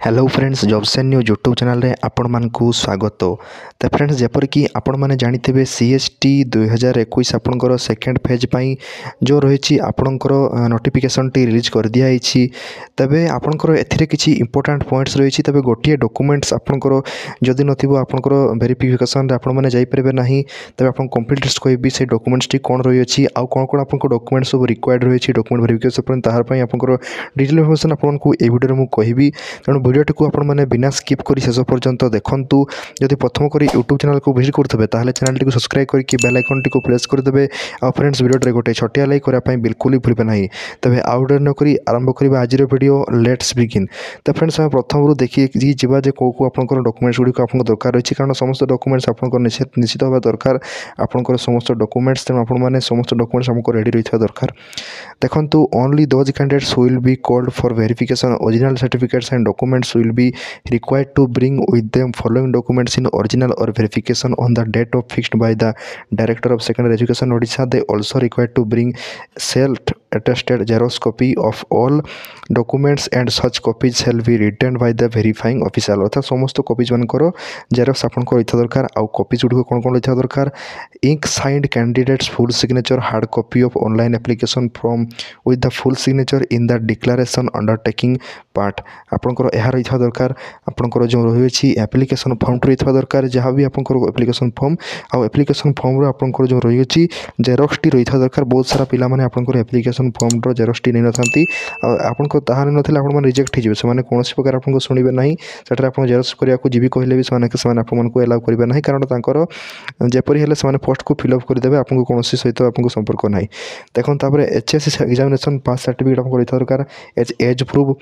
Hello friends, jobs and news YouTube channel रे आपण मानकु स्वागत। तो फ्रेंड्स, जपर कि आपण माने जानिथिबे सीएसटी 2021 आपणकर सेकेंड फेज पई जो रही आपणकर नोटिफिकेशन टी रिलीज कर दिया आइछि। तबे आपणकर एथिरे किछि इंपोर्टेंट पॉइंट्स रही तबे गोटिए डॉक्यूमेंट्स आपणकर जदि नथिबो आपणकर वेरिफिकेशन रे आपण माने जाई परबे नाही। तबे आपण कंप्लीट लिस्ट कहबी से डॉक्यूमेंट्स टी कोन रही अछि आ कोन कोन आपणकर डॉक्यूमेंट्स सब रिक्वायर्ड रही अछि डॉक्यूमेंट वेरिफिकेशन पर ताहार पई आपणकर डिटेल इन्फॉर्मेशन आपनकु ए वीडियो रे मु कहबी। तेणु भिडियोटी को आपण मैंने बिना स्किप कर शेष पर्यंत देखूँ। जदि प्रथम कर यूट्यूब चैनल को विजिट करेंगे ताहले चैनल टी सब्सक्राइब करके बेल आइकन टी प्रेस करदे। आ फ्रेंड्स, वीडियो गोटे छोटिया लाइक करने बिल्कुल ही भूलें ना। तेज आउ डे नक आरंभ करवा आज वीडियो लेट्स बिगिन। तो फ्रेंड्स, आम प्रथम देखिए जावा कौ कौ आप डॉक्यूमेंट्स गुड़िक आप दरकार रही, कारण समस्त डॉक्यूमेंट्स आप निश्चित होगा दरकार। आपंकर समस्त डॉक्यूमेंट्स तेणु आपने समस्त डॉक्यूमेंट्स हमको रेडी रही दरकार। देखो, only those candidates will be called for verification original certificates and documents will be required to bring with them following documents in original or verification on the date of fixed by the Director of Secondary Education Odisha. They also required to bring self attested xerox copy of all documents and such copies shall be returned by the verifying official. अर्थात समस्त copies मानकर Xerox आपको रही दरकार। आउ copies गुड़िक कौन कौन रही दरकार? Ink signed candidates full signature hard copy of online application form with the full signature in the declaration undertaking part. आपंकर यह रही दरकार। आपंकर जो रही एप्लिकेशन फॉर्म रही दरकार, जहाँ भी आपंकर एप्लिकेशन फॉर्म आउ एप्लिकेशन फॉर्म आपंकर जो रही जेरक्स टी रही दरकार। बहुत सारा पिला माने आपंकर एप्लिकेशन फॉर्म रो जेरक्स टी नहीं नथांती। आपनको ताहा नहीं नथिले आपण माने रिजेक्ट हिजिबे। से माने कोनोसी प्रकार आपनको सुनिबे नाही। सेटर आपण जेरक्स करिया को जीबी कहले भी से आपन को एलाउ करिबे नाही, कारण तांकर जेपरि हेले से माने पोस्ट को फिल अप कर देबे। आपनको कोनोसी सहित आपनको संपर्क नाही। देखन तापरे एचएससी एग्जामिनेशन पास सर्टिफिकेट आपको रही दरकार। Age proof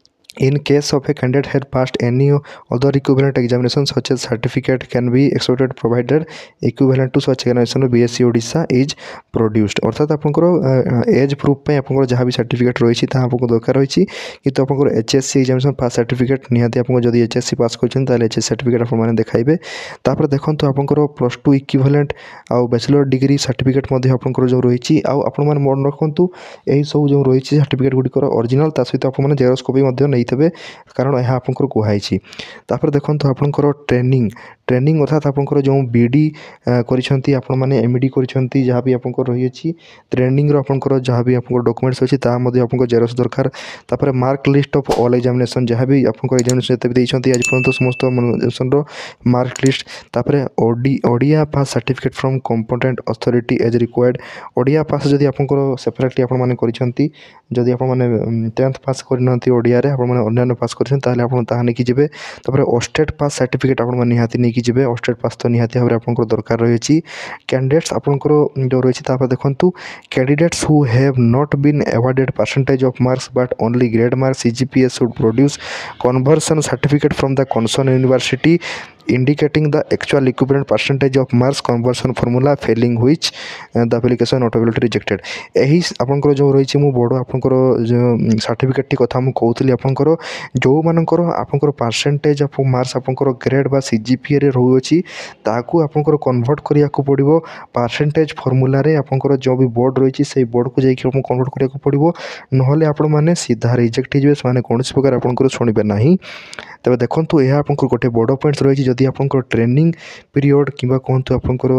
in case of a candidate had passed any other equivalent examination such as certificate can be expected provided equivalent to such examination BSc Odisha is produced। अर्थात आपंकर as proof पे आपंकर जहाँ भी certificate रही है आपको दरकार रही, किंतु आपंकर एचएससी एग्जामिनेशन पास सर्टिफिकेट निहाती आपको जदि एचएससी पास कर एचएससी सर्टिफिकेट आपने देखाइबे। तापर देखो आपंकर +2 इक्विवेलेंट आउ बैचलर डिग्री सर्टिफिकेट आपंकर जो रही आउ आपण माने मन रखु यही सब जो रही सर्टिफिकेट गुड़िकर ओरिजिनल ता सहित आपने जेरक्स कॉपी नहीं थे, कारण यह आपंकर कहुई। तापर देखो आपंकर ट्रेनिंग अर्थात आपंकर जो बीडी करिसेंती आपण माने एमडी करिसेंती, जहाँ भी आपंकर रही ट्रेनिंग रो आपंकर जहाँ भी आपंकर डॉक्यूमेंट्स अछि ता मध्ये आपंकर जेरक्स दरकार। तापर mark list of all examination, जहाँ भी आपंकर एग्जामिनेशन जते भी देइछंती आज पर्यंत समस्त एग्जामिनेशन रो मार्क लिस्ट। तापर Odia pass certificate from competent authority as required. Odia pass जदि आपंकर सेपरेटली आपण माने करिसेंती, जदि आपण माने 10th पास करनंती ओडिया रे आपण माने अन्य पास करछन ताले आपण ताहा नेकी जिबे। तापर ओस्टेट पास सर्टिफिकेट आपण माने निहाती नेकी जिबे। ओस्टेट पास तो निहाती भाबरे आपनकर दरकार रही। कैंडिडेट्स आपनकर जो रही तापर देखंतु candidates who have not been awarded percentage of marks but only grade marks CGPA should produce conversion certificate from the concern university indicating the actual equivalent percentage of marks conversion formula failing which the application automatically rejected। यही आपंकर जो रही मु बड़ आपंकर जो certificate T कथा मु कहूली आपंकर जो मानकर आपंकर परसेंटेज ऑफ मार्क्स आपंकर ग्रेड बा सीजीपीए रे रहउछि ताकू आपंकर कन्वर्ट करिया को पड़िबो परसेंटेज फार्मूला रे। आपंकर जो भी बोर्ड रही से बोर्ड को जाइक कन्वर्ट करिया को पड़िबो, नहले आपण माने सीधा रिजेक्ट हिजबे। माने कोनोसी प्रकार आपंकर सुनिबे नाही। तबे देखंतु यह आपंकर गोटे बड़ पॉइंट रही। जदि आपंकर ट्रेनिंग पीरियड किंबा कहतु आपंकर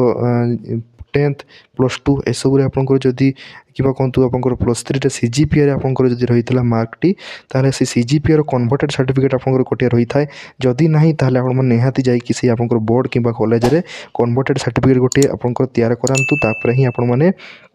10th +2 एसबू आपंकर जदि किंबा कहतु आपंकर +3 रे सीजीपीए रे आपंकर जदि रही मार्क टी ताले से सीजीपीए रो कन्वर्टेड सर्टिफिकेट आपंकर गोटे रही थाए। जदि नहीं ताले आपण माने निहाती जाइकि से आपंकर बोर्ड किंबा कॉलेज रे कन्वर्टेड सर्टिफिकेट गोटे आपंकर तैयार करांतु। तापर ही आपण माने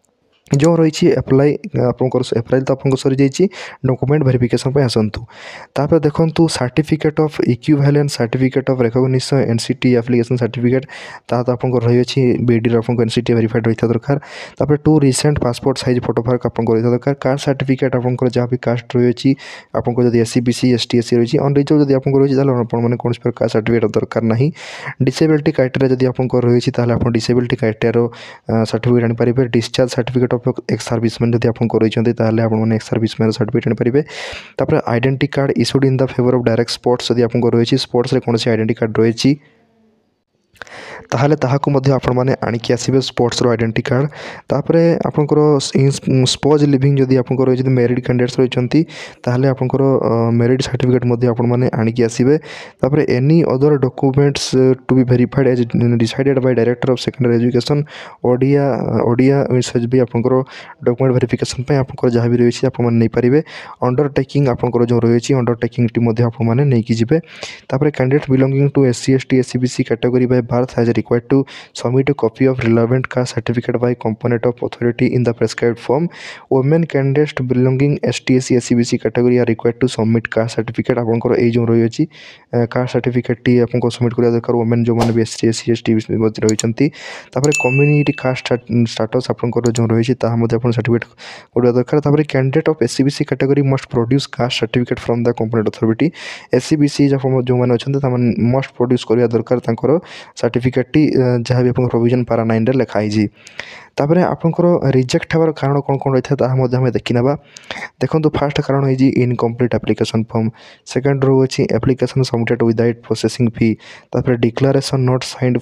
जो रही एप्लाई आपंकर एप्रिल तो आपको सरी जाइए डॉक्यूमेंट वेरिफिकेशन पे आसतु। तापर देखंतु certificate of equivalent certificate of recognition NCT application certificate ता तो आपंकर रही बीडी आपको एनसीटी वेरीफाइड रही दरकार। तापर 2 रिसेंट पासपोर्ट साइज फोटो फाक आपंकर रही दरकार। कास्ट सर्टिफिकेट आपंकर जहाँ भी कास्ट रही आपंकर जब एससी बीसी एसटी एससी रही अनरिजर्व जब आपंकर रही मैंने कौन प्रकार सर्टिफिकेट दरकार ना। डिसेबिलिटी क्राइटेरिया जब आपंकर रही आप डिसेबिलिटी क्राइटेरिया सर्टिफिकेट आनीपारे। Discharge certificate of ex serviceman जब आपको रही आपने एक्स सर्विसमैन सर्टिफिकेट आनीपारे। तापर identity card issued in the favour of direct sports जब आपको रही स्पोर्ट्स रे कौन आइडेंटिटी कार्ड रही ताहले ताहाकु मध्य आपण माने आनिकी आसिबे स्पोर्ट्स रो आइडेंटिटी कार्ड तापरे आपनकर स्पोज लिविंग जदि आपनकर जदि मैरिड कैंडिडेट्स रहिचंती ताहले आपनकर मैरिड सर्टिफिकेट मध्य आपण माने आनिकी आसिबे तापरे any other documents to be verified as decided by director of secondary education Odia मेसेज भी आपनकर डॉक्यूमेंट वेरिफिकेशन पे आपनकर जहाँ भी रही आप नहीं पारे अंडरटेकिंग आपनकर जो रही अंडरटेकिंग टी मध्य आप माने नहीं कि जिबे तापरे candidate belonging to SC ST SCBC category by birth has required to submit a copy of relevant caste certificate by component of authority in the prescribed form. Women candidates belonging ST SC SCBC category are required to submit caste certificate आपनकर ए जो रही अछि caste certificate टी आपको submit करिया दरकार women जो माने SC SC ST रही छंती तापर कम्युनिटी कास्ट स्टेटस आपनकर जो रही ता मध्ये आपन सर्टिफिकेट करिया दरकार तापर candidate of SCBC category must produce caste certificate from the component authority SCBC जो माने अछंती ता मस्ट प्रोड्यूस करिया दरकार तांकर सर्टिफिकेट टी जहाँ भी आपन प्रोविजन पारा 9 रे लिखाई जी तापर आपनकर रिजेक्ट हबार कारण कोन कोन रही था मध्ये हमें देखिनबा देखंतु फर्स्ट कारण है जी इनकम्प्लीट एप्लिकेशन फॉर्म सेकंड रो अछि application submitted without processing fee तापर declaration not signed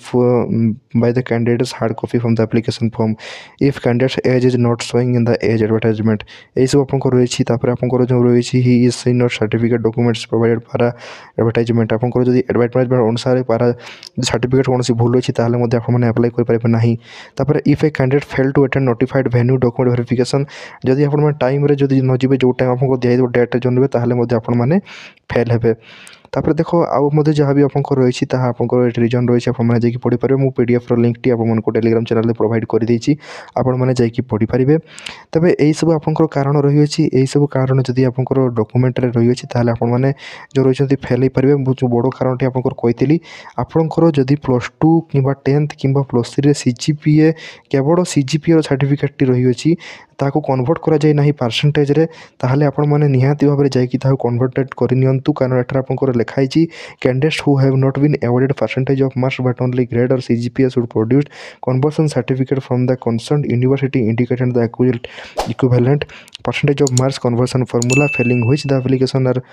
by the candidates hard copy from the application form if candidates age is not showing in the age advertisement ए सब आपनकर रही तापर आपनकर जो रही he is seen not certificate documents provided पारा एडवर्टाइजमेंट आपनकर जदी एडवर्टाइजमेंट अनुसार पारा सर्टिफिकेट कोन सी भूल अछि ताहले मध्ये आपण माने अप्लाई कर पारे नाही तापर if a candidate fail to attend notified venue document verification जदि आपण माने टाइम रे जदि न जिबे जो टाइम आपको दिया डेट जनबे ताहले मध्ये आपण माने फेल हेबे तापर देखो आउ मध्ये जहाँ भी आपंकर रही आपंकर रिजन रही आपने पढ़ी पारे मु PDF रो लिंक टी आपको टेलीग्राम चैनल में प्रोवाइड कर देछि आपण माने जाई पढ़ी पारे तबे एई सब आपंकर कारण रही अछि एई सब कारण जदि आपंकर डॉक्यूमेंट रे रही अछि ताहले आपण माने जो रही फेल पारे बहुत बड़ कारण टी आपंकर कहितली आपंकर जदि +2 किबा 10th किबा +3 रे CGPA केवल CGPA रो सर्टिफिकेट टी रही अछि ताको कन्वर्ट करा जाय नाही परसेंटेज रे ताहले आपण माने निहाती भाबरे जाई कि ताको कन्वर्टेड करि नियंतु कारण एटर आपंकर लिखाई छी candidates who have not been awarded percentage of marks but only grade or CGPA should produced conversion certificate from the concerned university indicated the equivalent percentage of marks conversion formula failing which the application are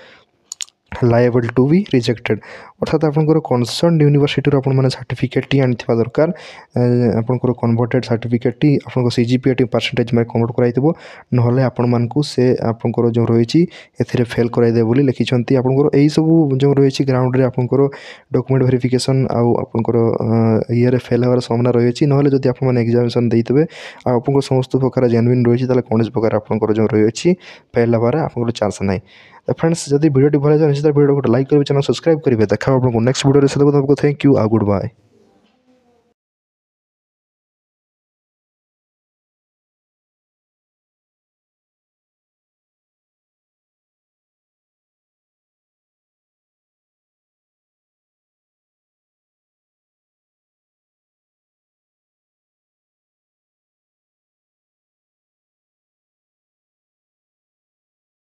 liable to be rejected अर्थात आपंकर concern university आपण माने certificate T आनिथिबा दरकार आपंकर converted certificate टी आपंकर CGPA टी परसेंटेज में कन्वर्ट कराइतबो नहले आपण मानकू से आपंकर जो रही एथिरे फेल कराइ दे बोली लिखिछंती आपंकर एई सब जो रही ग्राउंड रे आपंकर डॉक्यूमेंट वेरिफिकेशन आ आपंकर ईयर फेल होवर संभावना रही नहले जदि आपण माने एग्जामिनेशन देइतबे आ आपंकर समस्त प्रकार जेन्युइन रही ताले कोनस प्रकार आपंकर जो रही फेल होवर आपंकर चांस नाही तो फ्रेंड्स जब वीडियो भल निश्चित वीडियो को लाइक करेंगे चैनल सब्सक्राइब करेंगे देखा आपको नेक्स्ट वीडियो से थैंक यू आ गुड बाय।